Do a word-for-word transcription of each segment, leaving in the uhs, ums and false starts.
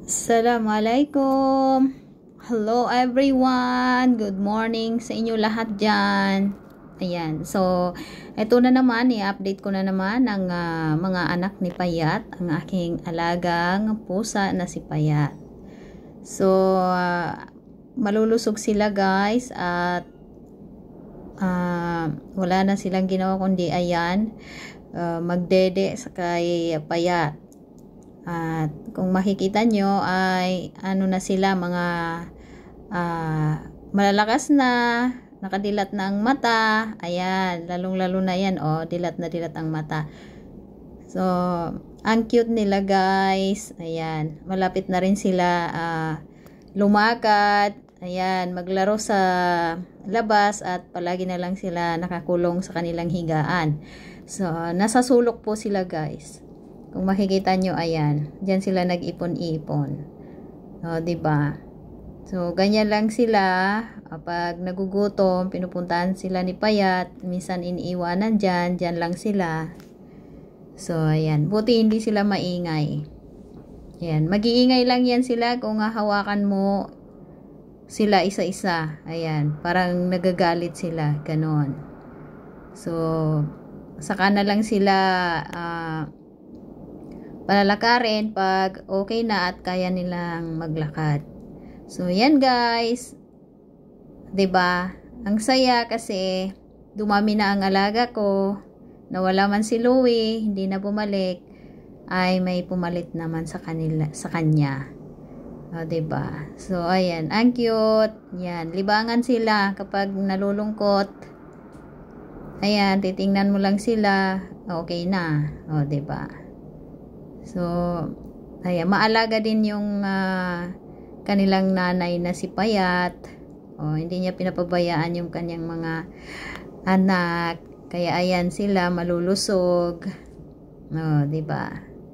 Assalamualaikum. Hello everyone. Good morning sa inyo lahat dyan. Ayan. So, ito na naman. I-update ko na naman ang uh, mga anak ni Payat. Ang aking alagang pusa na si Payat. So, uh, malulusog sila guys. At uh, wala na silang ginawa kundi ayan. Uh, magdede sa kay Payat. At kung makikita nyo ay ano na sila, mga uh, malalakas na, nakadilat na ang mata. Ayan, lalong lalo na yan, oh, dilat na dilat ang mata. So, ang cute nila guys. Ayan, malapit na rin sila uh, lumakad. Ayan, maglaro sa labas at palagi na lang sila nakakulong sa kanilang higaan. So, nasa sulok po sila guys. Kung makikita nyo, ayan, diyan sila nag-ipon-ipon. O, diba? So, ganyan lang sila. Kapag nagugutom, pinupuntahan sila ni Payat. Minsan iniiwanan dyan, dyan lang sila. So, ayan. Buti hindi sila maingay. Ayan. Mag-iingay lang yan sila kung hawakan mo sila isa-isa. Ayan. Parang nagagalit sila. Ganon. So, saka na lang sila ah, uh, palalakarin pag okay na at kaya nilang maglakad. So, yan guys. 'Di ba? Ang saya kasi dumami na ang alaga ko. Nawala man si Louie, hindi na bumalik, ay may pumalit naman sa kanila, sa kanya. O, 'di ba? So, ayan, ang cute. Yan, libangan sila kapag nalulungkot. Ayan, titingnan mo lang sila, okay na. O, 'di ba? So, ayan, maalaga din yung uh, kanilang nanay na si Payat. O, hindi niya pinapabayaan yung kanyang mga anak. Kaya ayan sila, malulusog. O, diba?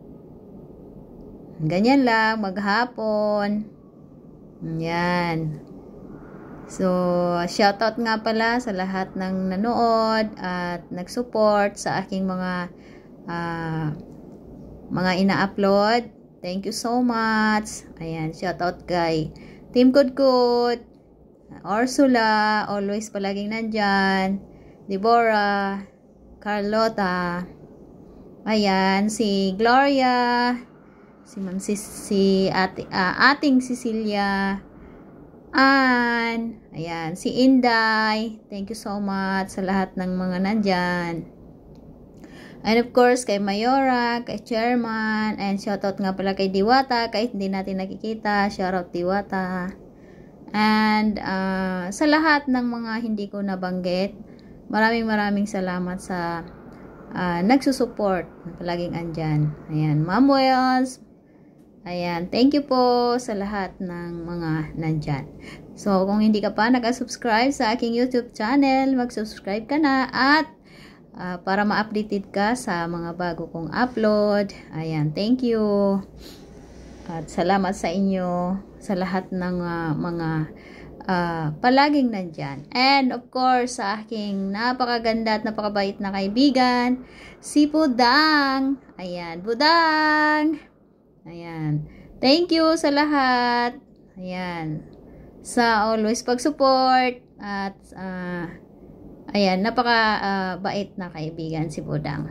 Ganyan lang, maghapon. Yan. So, shoutout nga pala sa lahat ng nanood at nag-support sa aking mga uh, mga ina-upload. Thank you so much. Ayan, shout out kay Team Kudkut, Ursula, always palaging nandyan, Deborah, Carlota, ayan, si Gloria, si Ma'am si, si ati, uh, ating Cecilia, Ann, ayan, si Inday. Thank you so much sa lahat ng mga nandyan. And of course, kay Mayora, kay Chairman, and shoutout nga pala kay Diwata, kahit hindi natin nakikita, shoutout Diwata. And uh, sa lahat ng mga hindi ko nabanggit, maraming maraming salamat sa uh, nagsusupport, palaging andyan. Ayan, Ma'am Wells, ayan, thank you po sa lahat ng mga nandyan. So, kung hindi ka pa nag-subscribe sa aking YouTube channel, mag-subscribe ka na at Uh, para ma-updated ka sa mga bago kong upload. Ayan, thank you. At salamat sa inyo sa lahat ng uh, mga uh, palaging nandyan. And of course, sa aking napakaganda at napakabait na kaibigan, si Budang. Ayan, Budang. Ayan. Thank you sa lahat. Ayan. Sa always pag-support at uh, ayan, napaka uh, bait na kaibigan si Budang.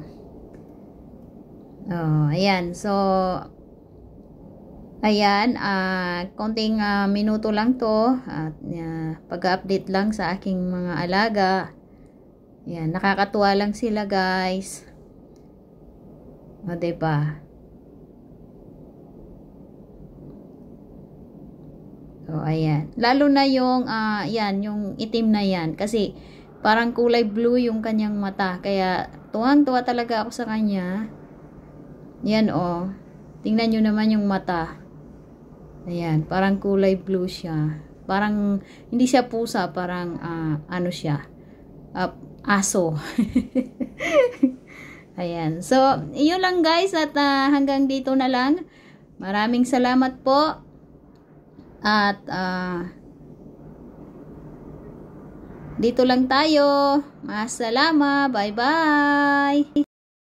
Oh, ayan. So, ayan, uh, konting uh, minuto lang to at uh, pag-update lang sa aking mga alaga. Ayan, nakakatuwa lang sila, guys. O, diba? So, ayan. Lalo na yung, uh, yan, yung itim na yan. Kasi, parang kulay blue yung kanyang mata. Kaya, tuwang-tuwa talaga ako sa kanya. Yan, oh. Tingnan nyo naman yung mata. Ayan, parang kulay blue siya. Parang, hindi siya pusa. Parang, uh, ano siya. Uh, aso. Ayan. So, yun lang guys. At uh, hanggang dito na lang. Maraming salamat po. At, ah, uh, dito lang tayo. Masalama. Bye-bye.